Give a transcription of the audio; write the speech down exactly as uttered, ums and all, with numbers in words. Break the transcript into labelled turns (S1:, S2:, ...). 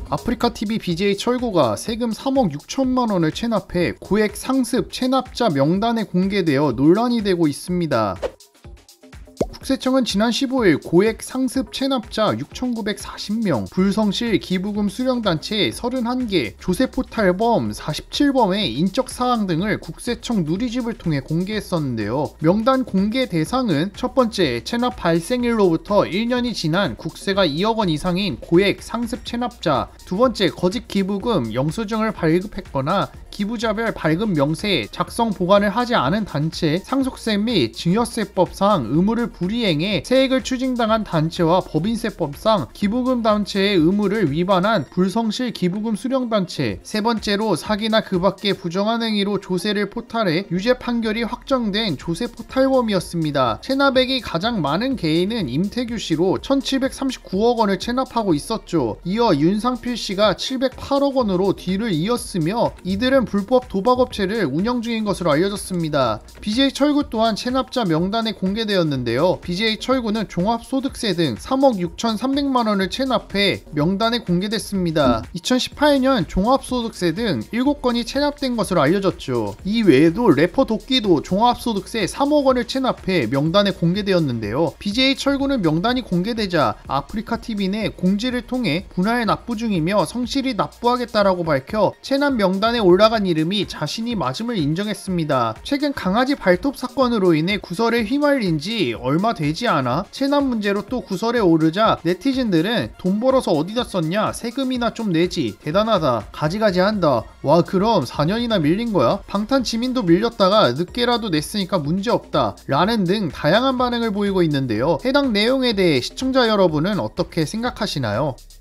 S1: 아프리카티비 비제이 철구가 세금 삼억 육천만 원을 체납해 고액 상습 체납자 명단에 공개되어 논란이 되고 있습니다. 국세청은 지난 십오일 고액 상습 체납자 육천구백사십 명, 불성실 기부금 수령단체 서른한 개, 조세포탈범 사십칠 범의 인적사항 등을 국세청 누리집을 통해 공개했었는데요. 명단 공개 대상은 첫 번째, 체납 발생일로부터 일 년이 지난 국세가 이억 원 이상인 고액 상습 체납자, 두 번째, 거짓 기부금 영수증을 발급했거나 기부자별 발급 명세에 작성 보관을 하지 않은 단체, 상속세 및 증여세법상 의무를 불이행해 세액을 추징당한 단체와 법인세법상 기부금 단체의 의무를 위반한 불성실 기부금 수령단체, 세 번째로 사기나 그 밖의 부정한 행위로 조세를 포탈해 유죄 판결이 확정된 조세포탈범이었습니다. 체납액이 가장 많은 개인은 임태규 씨로 천칠백삼십구억 원을 체납하고 있었죠. 이어 윤상필 씨가 칠백팔억 원으로 뒤를 이었으며 이들은 불법 도박업체를 운영 중인 것으로 알려졌습니다. 비제이 철구 또한 체납자 명단에 공개되었는데요. 비제이 철구는 종합소득세 등 삼억 육천삼백만 원을 체납해 명단에 공개됐습니다. 이천십팔 년 종합소득세 등 일곱 건이 체납된 것으로 알려졌죠. 이 외에도 래퍼 도끼도 종합소득세 삼억 원을 체납해 명단에 공개되었는데요. 비제이 철구는 명단이 공개되자 아프리카티비 내 공지를 통해 분할 납부 중이며 성실히 납부하겠다라고 밝혀 체납 명단에 올라간 이름이 자신이 맞음을 인정했습니다. 최근 강아지 발톱 사건으로 인해 구설에 휘말린 지 얼마 되지 않아 체납 문제로 또 구설에 오르자 네티즌들은 돈 벌어서 어디다 썼냐, 세금이나 좀 내지, 대단하다, 가지가지 한다, 와 그럼 사 년이나 밀린 거야? 방탄지민도 밀렸다가 늦게라도 냈으니까 문제없다 라는 등 다양한 반응을 보이고 있는데요. 해당 내용에 대해 시청자 여러분은 어떻게 생각하시나요?